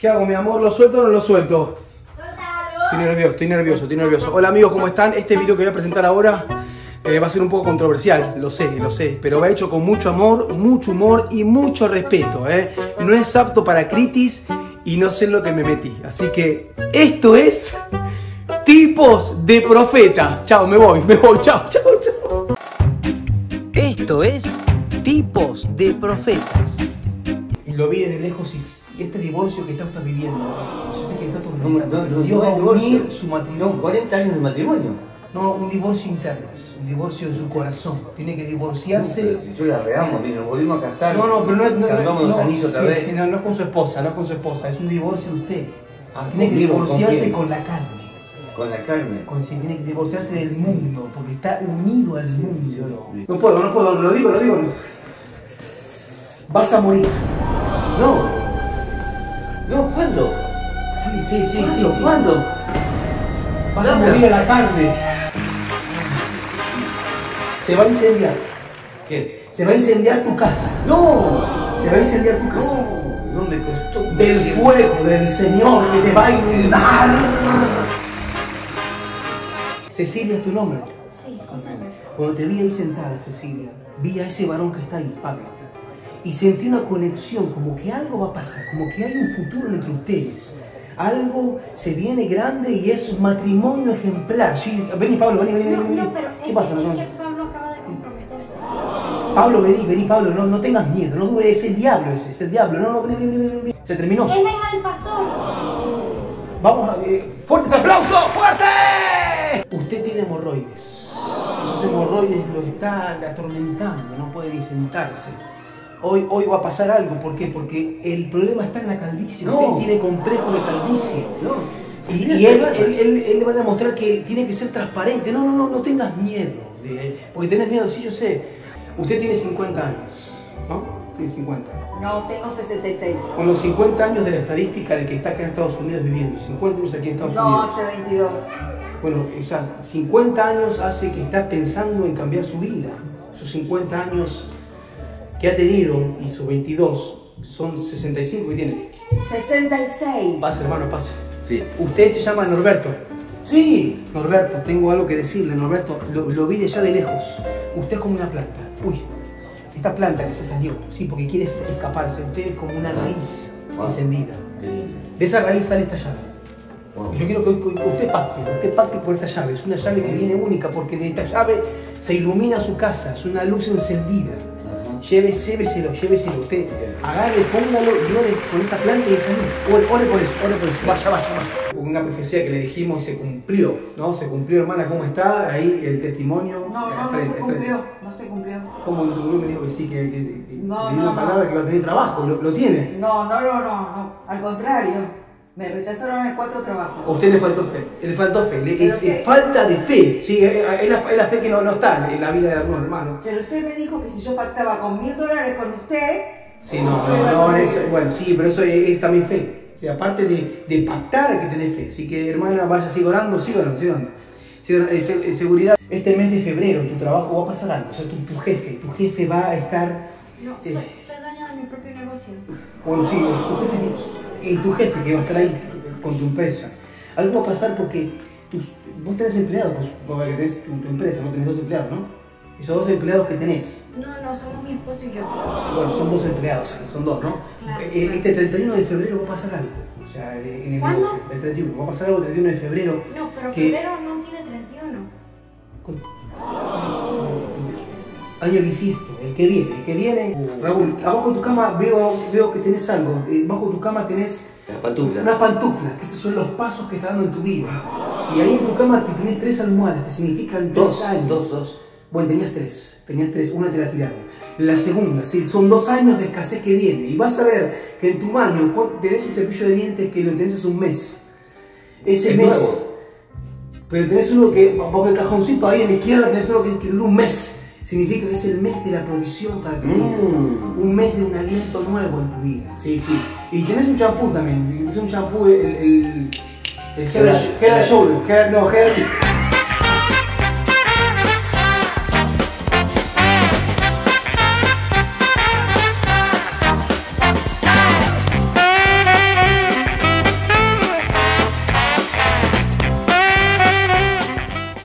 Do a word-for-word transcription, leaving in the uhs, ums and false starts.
¿Qué hago, mi amor? ¿Lo suelto o no lo suelto? ¡Suéltalo! Estoy nervioso, estoy nervioso, estoy nervioso. Hola amigos, ¿cómo están? Este video que voy a presentar ahora eh, va a ser un poco controversial, lo sé, lo sé. Pero va hecho con mucho amor, mucho humor y mucho respeto, ¿eh? No es apto para critis y no sé en lo que me metí. Así que esto es Tipos de Profetas. Chao, me voy, me voy, chao, chao, chao. Esto es Tipos de Profetas. Lo vi desde lejos y, y este divorcio que está usted viviendo, yo sé que está todo No, no, no, Dios no va a hay divorcio. unir su matrimonio. No, cuarenta años de matrimonio. No, un divorcio interno, es un divorcio en su corazón. Tiene que divorciarse. No, pero si yo la reamos, nos volvimos a casar. No, no, pero no es. No, Cargamos no, los anillos otra sí, vez. No, no es con su esposa, no es con su esposa, es un divorcio de usted. Ah, tiene que conmigo, ¿con divorciarse quién? con la carne. Con la carne. Con, sí, tiene que divorciarse del mundo, porque está unido al Sí, mundo. sí. No puedo, no puedo, lo digo, lo digo. Vas a morir. No. No, ¿cuándo? Sí, sí, sí, sí. ¿Cuándo? sí. ¿Cuándo? Vas a No, morir no. a la carne. Se va a incendiar. ¿Qué? Se va a incendiar tu casa. No. Se va a incendiar tu casa. No, no me costó. Del fuego del Señor que te va a inundar. Cecilia es tu nombre. Sí, sí, señor. Cuando te vi ahí sentada, Cecilia, vi a ese varón que está ahí, Pablo, y sentí una conexión, como que algo va a pasar, como que hay un futuro entre ustedes. Algo se viene grande y es un matrimonio ejemplar. Sí, vení, Pablo, vení, vení, No, vení. no, pero ¿Qué es, pasa? que, No, es no. que Pablo acaba de comprometerse. Pablo, vení, vení, Pablo, no, no tengas miedo, no dudes, es el diablo ese, es el diablo. No, no, vení, vení, vení, vení. Se terminó. Es la hija del pastor. Vamos a... Eh, ¡fuertes aplausos! ¡Fuerte! Usted tiene hemorroides. Esos hemorroides lo están atormentando, no puede ni sentarse. Hoy, hoy va a pasar algo, ¿por qué? Porque el problema está en la calvicie. No. Usted tiene complejo de calvicie. No. Y, y él, él, él, él le va a demostrar que tiene que ser transparente. No, no, no, no tengas miedo. de- porque tenés miedo, sí, yo sé. Usted tiene cincuenta años, ¿no? Tiene cincuenta. No, tengo sesenta y seis. Con los cincuenta años de la estadística de que está acá en Estados Unidos viviendo, cincuenta años aquí en Estados No, Unidos. hace veintidós. Bueno, o sea, cincuenta años hace que está pensando en cambiar su vida. Sus cincuenta años que ha tenido y sus veintidós son sesenta y cinco que tiene. sesenta y seis. Pase, hermano, pase. Sí. Usted se llama Norberto. Sí. Norberto, tengo algo que decirle, Norberto. Lo, lo vi de allá de lejos. Usted es como una planta. Uy, esta planta que se salió. Sí, porque quiere escaparse. Usted es como una raíz Wow. encendida. Qué lindo. De esa raíz sale esta llave. Wow. Yo quiero que que usted pacte, usted pacte por esta llave. Es una llave que viene única porque de esta llave se ilumina su casa. Es una luz encendida. Ajá. Lleve, lléveselo, lléveselo. Usted agarre, póngalo y ore con esa planta y esa luz. Ore, ore por eso, ore por eso. Vaya, vaya, vaya. Una profecía que le dijimos y se cumplió, ¿no? Se cumplió, hermana, ¿cómo está? Ahí el testimonio. No, eh, no, no frente, se frente. cumplió. No se cumplió. ¿Cómo no se cumplió? Me dijo que sí, que, que, que No, le dio no, una palabra no. que va a tener trabajo. ¿Lo, lo tiene? No, no, no, no, no. Al contrario. Me rechazaron en cuatro trabajos. A usted le faltó fe, le faltó fe, le- Pero es, que- es falta de fe, sí, es, es la, es la fe que no, no está en la vida de algunos hermanos. Pero usted me dijo que si yo pactaba con mil dólares con usted. Sí, no, usted no, iba a no, conseguir. eso- bueno, sí, pero eso es, es también fe. O sea, aparte de, de pactar hay que tener fe. Así que, hermana, vaya, siga orando, siga orando, siga orando. Siga orando. Eh, se- eh, seguridad, este mes de febrero en tu trabajo va a pasar algo. O sea, tu, tu jefe, tu jefe va a estar... No, eh, soy, soy dueña de mi propio negocio. Bueno, sí, tu jefe es Dios. Y tu jefe que va a estar ahí con tu empresa. Algo va a pasar porque tus, vos tenés empleados, pues, vos que tenés tu, tu empresa, no tenés dos empleados, ¿no? Esos dos empleados que tenés, No, no, somos mi esposo y yo. bueno, son dos empleados, son dos, ¿no? Claro. Eh, Este treinta y uno de febrero va a pasar algo, o sea, eh, en el ¿Cuándo? negocio, el treinta y uno, va a pasar algo el treinta y uno de febrero. No, pero que- febrero no tiene treinta y uno. Año bisiesto, el que viene, el que viene. Raúl, abajo de tu cama veo, veo que tenés algo, eh, abajo de tu cama tenés Las pantuflas. unas pantuflas, que esos son los pasos que estás dando en tu vida. Y ahí en tu cama te tenés tres almohadas, que significan Dos, tres años. dos, dos. Bueno, tenías tres, tenías tres, una te la tiraron. La segunda, sí, son dos años de escasez que viene. Y vas a ver que en tu baño cu- tenés un cepillo de dientes que lo tenés hace un mes. Ese Es mes. nuevo. Pero tenés uno que, bajo el cajoncito ahí en la izquierda, tenés uno que, que dura un mes. Significa que es el mes de la provisión para tu vida. Mm. Un mes de un aliento nuevo en tu vida. Sí, sí. Y tenés un champú también. Es un champú, el. el, el Head and Shoulders. Head- No, Head.